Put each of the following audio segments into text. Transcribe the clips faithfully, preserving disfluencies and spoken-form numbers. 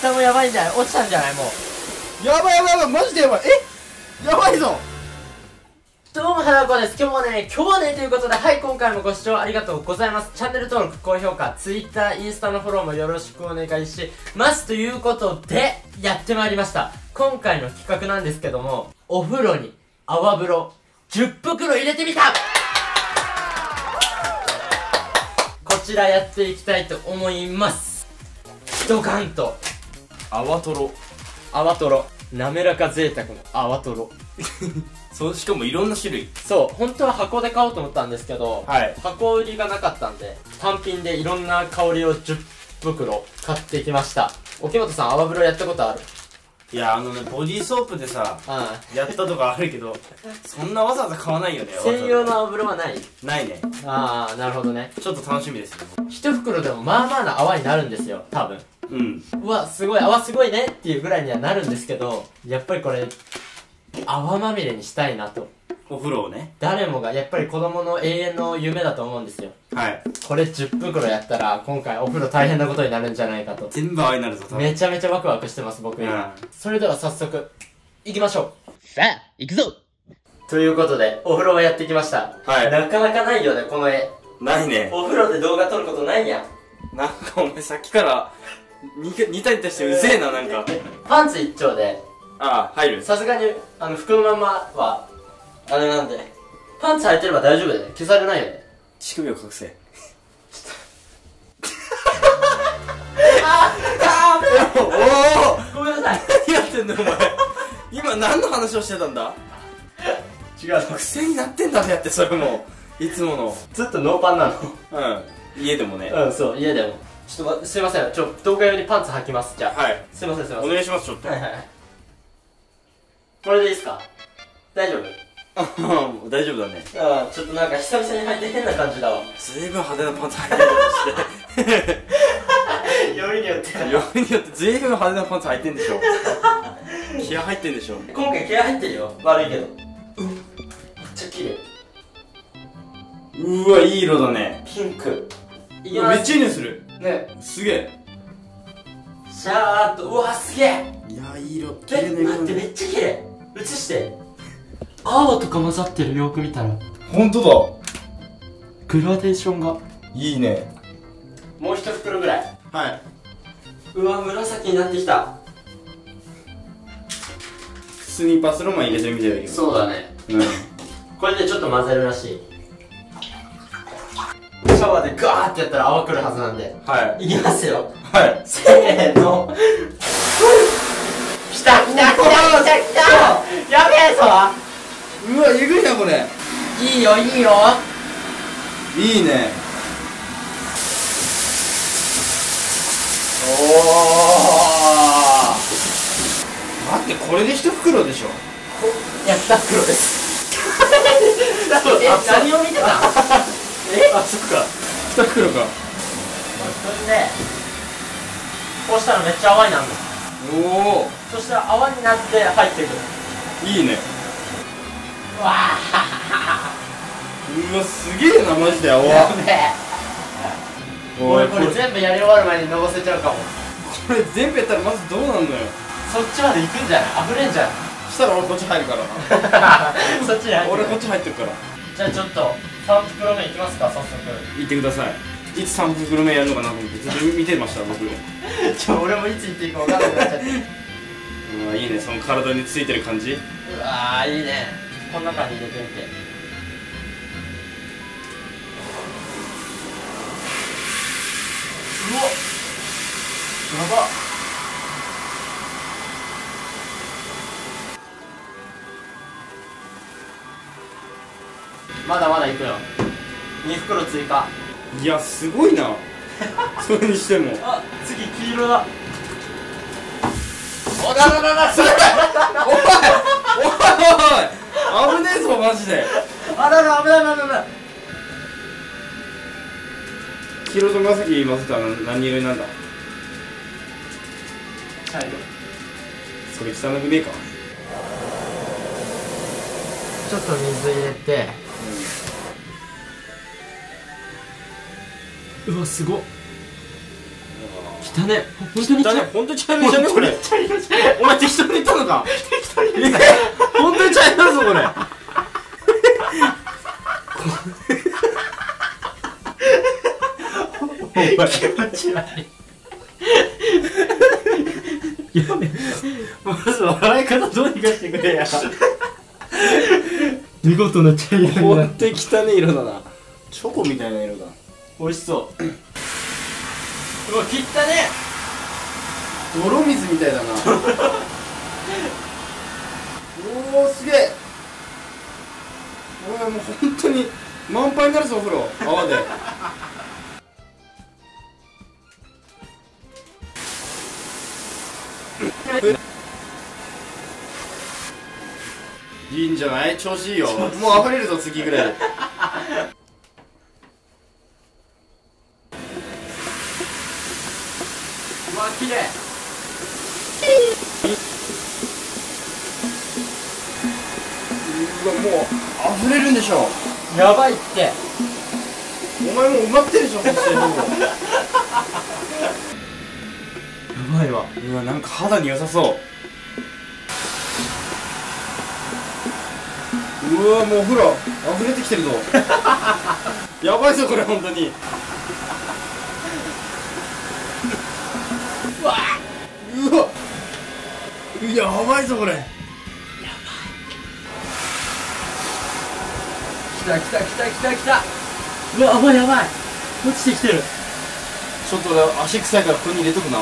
下もやばいんじゃない？落ちたんじゃない？もうやばいやばいやばい、マジでやばい。え、やばいぞ。 どうも、花子です。今日もね、今日はね、ということで、はい、今回もご視聴ありがとうございます。チャンネル登録、高評価、Twitter、インスタのフォローもよろしくお願いします。ということで、やってまいりました。今回の企画なんですけども、お風呂に泡風呂じゅっぷくろ入れてみた。こちらやっていきたいと思います。ドカンと泡とろ。 泡とろ、滑らか贅沢の泡とろ。 そう、しかもいろんな種類。 そう、本当は箱で買おうと思ったんですけど、 はい、 箱売りがなかったんで、単品でいろんな香りをじゅっぷくろ買ってきました。沖本さん、泡風呂やったことある？ いや、あのね、ボディーソープでさ、うん、やったとかあるけど、そんなわざわざ買わないよね。 専用の泡風呂はない？ ないね。 ああ、なるほどね。 ちょっと楽しみですね。 一袋でもまあまあな泡になるんですよ、多分。 うん。 うわ、すごい、泡すごいねっていうぐらいにはなるんですけど、やっぱりこれ、泡まみれにしたいなと。 お風呂をね。 誰もが、やっぱり子供の永遠の夢だと思うんですよ。 はい。 これじゅっぷくろやったら、今回お風呂大変なことになるんじゃないかと。 全部泡になるぞ、多分。 めちゃめちゃワクワクしてます、僕今。うん、それでは早速、行きましょう。さあ、行くぞということで、お風呂はやってきました。はい。なかなかないよね、この絵。 ないね。 お風呂で動画撮ることないやん。 なんかお前さっきから、似たりとしてうぜえな、なんか。 パンツ一丁で、 ああ、入る。 さすがに、あの、服のままは、あれなんで、パンツ履いてれば大丈夫だよね。消されないよね。 乳首を隠せ。ちょっと。 ああーおおごめんなさい。 何やってんだお前。今何の話をしてたんだ？違う。癖になってんだねって、それも。いつもの。 ずっとノーパンなの。 うん。家でもね。 うん、そう、家でも。ちょっと、すいません。ちょ、動画用にパンツ履きます。じゃあ。はい。すいません、すいません。 お願いします、ちょっと。 はいはいはい。これでいいっすか？大丈夫？ ああ、大丈夫だね。 ああ、ちょっとなんか久々に履いて変な感じだわ。 ずいぶん派手なパンツ履いてるとして。 よりによって。 よりによってずいぶん派手なパンツ履いてんでしょ。気合入ってんでしょ。 今回気合入ってるよ。悪いけど。うん。めっちゃ綺麗。 うわ、いい色だね。 ピンク。 めっちゃいい匂いする。ね。すげえ。 シャーっと、うわ、すげえ。 いや、いい色。 綺麗な色。待って、めっちゃ綺麗。映して。青とか混ざってる、よく見たら。 ほんとだ。グラデーションがいいね。 もう一袋ぐらい。 はい。 うわ、紫になってきた。 スニーパースローマン入れてみてよ。 そうだね。うん。これでちょっと混ぜるらしい。シャワーでガーってやったら泡くるはずなんで。はい。いきますよ。はい。せーの。きたきたきたきたきた。やべえぞ。 うわ、えぐいなこれ。 いいよいいよ。 いいね。おお。待って、これで一袋でしょ。 いや、二袋です。え、何を見てた？え？ あ、そっか。二袋か。 それで、こうしたらめっちゃ泡になるの。 おお。 そしたら泡になって入ってくる。 いいね。 わあ。 うわ、すげえな、マジで泡。 やべえ。俺これ全部やり終わる前にのぼせちゃうかも。 これ全部やったらまずどうなんのよ。 そっちまで行くんじゃない？溢れんじゃん。 したら俺こっち入るからそっちに入ってる。 俺こっち入ってるから。 じゃあちょっとさん袋目いきますか、早速。 行ってください。いつさん袋目やるのかなと思ってずっと見てました僕。 ちょ、俺もいつ行っていいか分からなくなっちゃって。 うわ、いいね、その体についてる感じ。 うわー、いいね。この中に入れてみて。うわっ、やばっ。まだまだいくよ。に袋追加。 いや、すごいな。それにしても。 あ、次黄色だ。おらららら。 おいおいおい、危ねえぞマジで。 あらら、危ない危ない危ない。 黄色と紫混ぜたら何色になるんだ。 茶色。 それ汚くねえか。 ちょっと水入れて。うわ、すごっ。き汚ね。本当にだね、本当に茶色じゃねこれ。 茶色じゃね。 お前適当に言ったのか。 適当に言った。 本当に茶色だぞこれ。 気持ち悪い。やめ。まず笑い方どうにかしてくれや。見事な茶色になほっんとに汚い色だな。チョコみたいな色だ。美味しそう。 うわ、切ったね。 泥水みたいだな。おお、すげえ。おい、もう本当に満杯になるぞお風呂泡で。いいんじゃない？調子いいよ。もう溢れるぞ次ぐらい。 うわ、綺麗。 うわ、もう溢れるんでしょ。 やばいって。 お前もう埋まってるでしょ。そしてもうやばいわ。 うわ、なんか肌に良さそう。うわ、もうお風呂溢れてきてるぞ。やばいぞこれ本当に。 うわうわ、やばいぞこれ。 来た来た来た来た来た。うわ、やばいやばい。落ちてきてる。 ちょっと俺足臭いからここに入れとくな。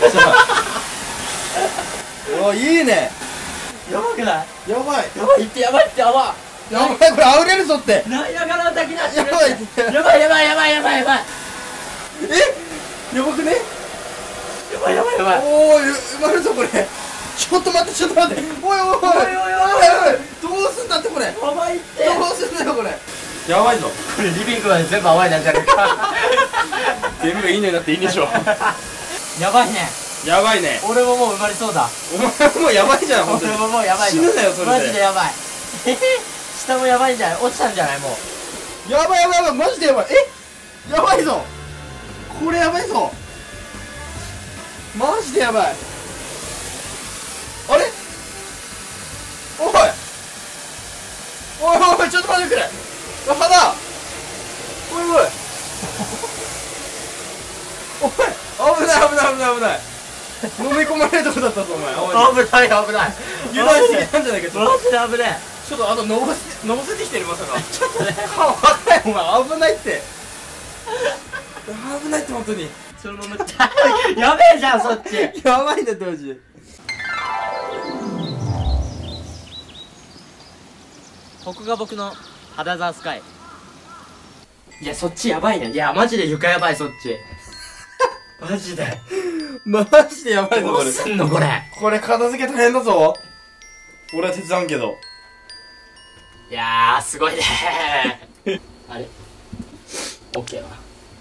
おい、いいね。 やばくない？ やばいやばいってやばいってやばい。 やばい、これ溢れるぞって。 ナイアガラの滝なってる。 やばいやばいやばいやばいやばいやばい。 え、やばくね。 やばいやばいやばい。 おーい、埋まるぞこれ。ちょっと待ってちょっと待って。おいおいおいおいおいおい、どうすんだってこれ。 やばいって。 どうすんだよこれ。やばいぞこれリビングまで全部淡いなんじゃないか。 全部いいねになっていいんでしょ。 やばいね。 やばいね。 俺ももう生まれそうだ。 お前もうやばいじゃん本当に。 俺ももうやばい死ぬなよそれで。 マジでやばい。下もやばいんじゃない？落ちたんじゃない？もうやばいやばいやばい、マジでやばい。え、やばいぞこれ。やばいぞマジでやばい。あれ、おいおいおい、ちょっと待ってくれ。肌、おいおいおい、危ない危ない危ない危ない。飲み込まれるとこだったぞお前。 危ない危ない。 油断しすぎたんじゃないか。ちょっとマジで危ねちょっとあとのぼせのぼせてきてるまさか。 ちょっとね。 顔赤いお前、危ないって。危ないって本当に。 そのままやべえじゃんそっち。 やばいんだってマジで。 ここが僕の肌ザースカイ。いやそっちやばいね。いやマジで床やばいそっち。マジでマジでやばいぞこれ。 どうすんのこれ。 これ片付け大変だぞ。俺は手伝うけど。 いやーすごいねー。あれ OK は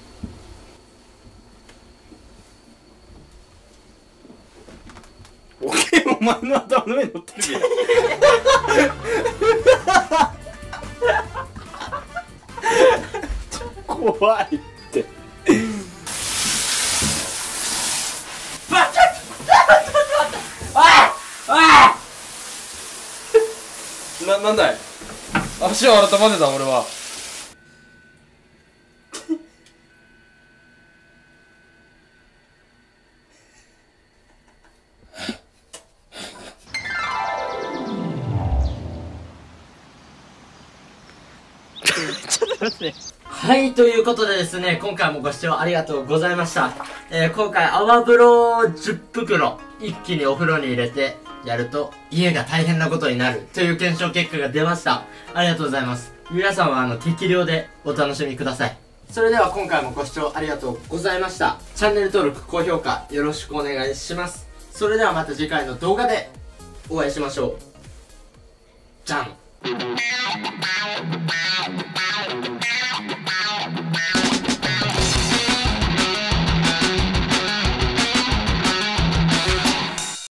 オッケー、お前の頭の上に乗ってるけど。怖いって。 バチッ。ああな、なんだい。足を改まってた俺は。 ちょっと待って。はい、ということでですね、今回もご視聴ありがとうございました。えー、今回泡風呂じゅっぷくろ一気にお風呂に入れてやると家が大変なことになるという検証結果が出ました。ありがとうございます。皆さんはあの適量でお楽しみください。それでは今回もご視聴ありがとうございました。チャンネル登録、高評価よろしくお願いします。それではまた次回の動画でお会いしましょう。じゃん。